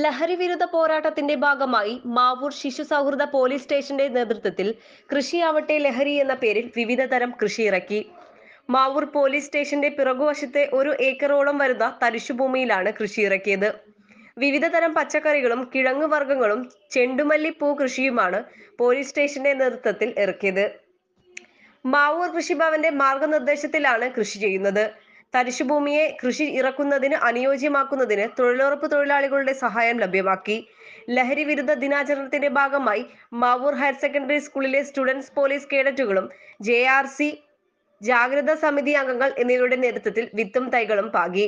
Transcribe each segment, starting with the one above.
ലഹരി വിരുദ്ധ പോരാട്ടത്തിന്റെ ഭാഗമായി മാവൂർ ശിശു സൗഹൃദ പോലീസ് സ്റ്റേഷന്റെ നേതൃത്വത്തിൽ കൃഷിയാവട്ടെ ലഹരി എന്ന പേരിൽ വിവിധ തരം കൃഷി ഇറക്കി. മാവൂർ പോലീസ് സ്റ്റേഷന്റെ പിറകുവശത്തെ 1 ഏക്കറോളം വരുന്ന തരിശുഭൂമിയിലാണ് കൃഷി ഇറക്കിയത്. വിവിധ തരം പച്ചക്കറികളും കിഴങ്ങ് വർഗ്ഗങ്ങളും ചെണ്ടുമല്ലി പൂ കൃഷിയുമാണ് പോലീസ് സ്റ്റേഷന്റെ നേതൃത്വത്തിൽ ഇറക്കിയത്. മാവൂർ കൃഷിഭവന്റെ മാർഗനിർദ്ദേശത്തിലാണ് കൃഷി ചെയ്യുന്നത്. തരിശുഭൂമിയെ കൃഷി ഇറക്കുന്നതിന് അനുയോജ്യമാക്കുന്നതിന് തൊഴിലുറപ്പ് തൊഴിലാളികളുടെ സഹായം ലഭ്യമാക്കി. ലഹരി വിരുദ്ധ ദിനാചരണത്തിന്റെ ഭാഗമായി മാവൂർ ഹയർ സെക്കൻഡറി സ്കൂളിലെ സ്റ്റുഡൻസ് പോലീസ് കേഡറ്റുകളും JRC ജാഗ്രതാ സമിതി അംഗങ്ങൾ എന്നിവരുടെ നേതൃത്വത്തിൽ വിത്തും തൈകളും പാകി.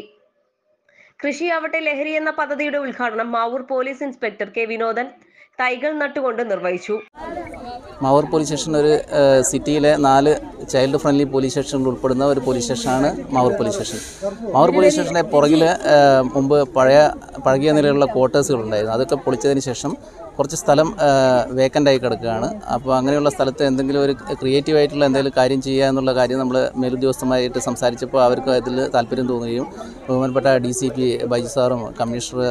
കൃഷിയാവട്ടെ ലഹരി എന്ന പദ്ധതിയുടെ ഉദ്ഘാടനം Mavoor police inspector K. Vinodan തൈകൾ നട്ടുകൊണ്ട് നിർവഹിച്ചു. മാവൂർ പോലീസ് സ്റ്റേഷൻ ഒരു സിറ്റിയിലെ 4 ചൈൽഡ് ഫ്രണ്ട്ലി പോലീസ് സ്റ്റേഷനുകൾ ഉൾപ്പെടുന്ന ഒരു പോലീസ് സ്റ്റേഷനാണ് Mavoor police station. Mavoor police സ്റ്റേഷൻ്റെ പുറകിൽ മുമ്പ് പഴകിയ നിലയിലുള്ള ക്വാർട്ടേഴ്സുകൾ ഉണ്ടായിരുന്നു. അതൊക്കെ പൊളിച്ചതിന് ശേഷം കുറച്ച് സ്ഥലം വേക്കൻ്റായി കിടക്കുകയാണ്. അപ്പോൾ അങ്ങനെയുള്ള സ്ഥലത്ത് എന്തെങ്കിലും ഒരു ക്രിയേറ്റീവായിട്ടുള്ള എന്തെങ്കിലും കാര്യം ചെയ്യുക എന്നുള്ള കാര്യം നമ്മൾ മേലുദ്യോഗസ്ഥരുമായിട്ട് സംസാരിച്ചപ്പോൾ അവർക്ക് അതിൽ താല്പര്യം തോന്നുകയും ബഹുമാനപ്പെട്ട DCP ബൈജു സാറും കമ്മീഷണർ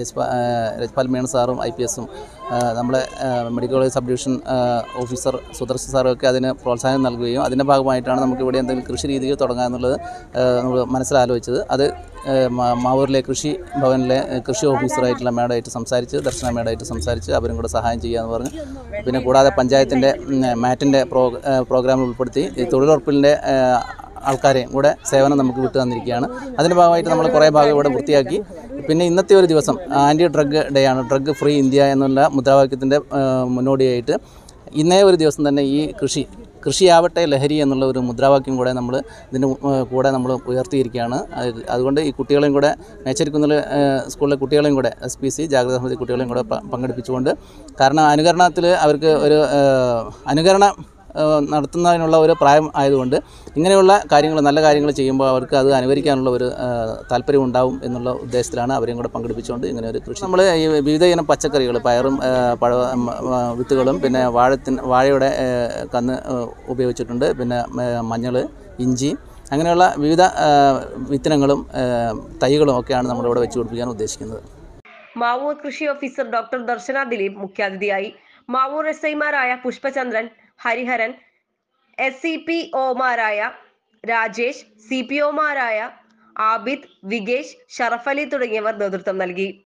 രജ്പാൽ മേണ സാറും IPSഉം നമ്മളെ medical college sub division officer Sudarshan സാറും ഒക്കെ അതിന് പ്രോത്സാഹനം നൽകുകയും അതിൻ്റെ ഭാഗമായിട്ടാണ് നമുക്കിവിടെ എന്തെങ്കിലും കൃഷി രീതികൾ തുടങ്ങുക എന്നുള്ളത് നമ്മൾ മനസ്സിലാലോചിച്ചത്. അത് മാവൂരിലെ കൃഷി ഭവനിലെ കൃഷി ഓഫീസറായിട്ടുള്ള മേഡമായിട്ട് സംസാരിച്ച് ദർശന മേഡമായിട്ട് സംസാരിച്ച് അവരും കൂടെ സഹായം ചെയ്യാമെന്ന് പറഞ്ഞു. പിന്നെ കൂടാതെ പഞ്ചായത്തിൻ്റെ മാറ്റിൻ്റെ പ്രോഗ്രാമിൽ ഉൾപ്പെടുത്തി തൊഴിലുറപ്പിൻ്റെ ആൾക്കാരെയും കൂടെ സേവനം നമുക്ക് വിട്ടു തന്നിരിക്കുകയാണ്. അതിൻ്റെ ഭാഗമായിട്ട് നമ്മൾ കുറേ ഭാഗം ഇവിടെ വൃത്തിയാക്കി. പിന്നെ ഇന്നത്തെ ഒരു ദിവസം ആൻറ്റി ഡ്രഗ് ഡേ ആണ്. ഡ്രഗ് ഫ്രീ ഇന്ത്യ എന്നുള്ള മുദ്രാവാക്യത്തിൻ്റെ മുന്നോടിയായിട്ട് ഇന്നേ ഒരു ദിവസം തന്നെ ഈ കൃഷിയാവട്ടെ ലഹരി എന്നുള്ള ഒരു മുദ്രാവാക്യം കൂടെ നമ്മൾ ഇതിന് കൂടെ നമ്മൾ ഉയർത്തിയിരിക്കുകയാണ്. അതുകൊണ്ട് ഈ കുട്ടികളെയും കൂടെ മേച്ചരിക്കുന്നിൽ സ്കൂളിലെ കുട്ടികളെയും കൂടെ SPC ജാഗ്രതാ സമിതി കുട്ടികളെയും കൂടെ പങ്കെടുപ്പിച്ചുകൊണ്ട്, കാരണം അനുകരണത്തിൽ അവർക്ക് ഒരു അനുകരണം നടത്തുന്നതിനുള്ള ഒരു പ്രായം ആയതുകൊണ്ട് ഇങ്ങനെയുള്ള കാര്യങ്ങൾ നല്ല കാര്യങ്ങൾ ചെയ്യുമ്പോൾ അവർക്ക് അത് അനുകരിക്കാനുള്ള ഒരു താല്പര്യം ഉണ്ടാവും എന്നുള്ള ഉദ്ദേശത്തിലാണ് അവരെയും കൂടെ പങ്കെടുപ്പിച്ചുകൊണ്ട് ഇങ്ങനെ ഒരു കൃഷി. നമ്മൾ ഈ വിവിധ ഇനം പച്ചക്കറികൾ, പയറും വിത്തുകളും പിന്നെ വാഴയുടെ കന്ന് ഉപയോഗിച്ചിട്ടുണ്ട്. പിന്നെ മഞ്ഞൾ, ഇഞ്ചി, അങ്ങനെയുള്ള വിവിധ വിത്തിനങ്ങളും തൈകളും ഒക്കെയാണ് നമ്മളിവിടെ വെച്ച് പിടിപ്പിക്കാൻ ഉദ്ദേശിക്കുന്നത്. മാവൂർ കൃഷി ഓഫീസർ ഡോക്ടർ ദർശന ദിലീപ് മുഖ്യാതിഥിയായി. മാവൂർ SI-മാരായ പുഷ്പചന്ദ്രൻ, ഹരിഹരൻ, SCPO-മാരായ രാജേഷ്, CPO-മാരായ ആബിദ്, വികേഷ്, ഷറഫലി തുടങ്ങിയവർ നേതൃത്വം നൽകി.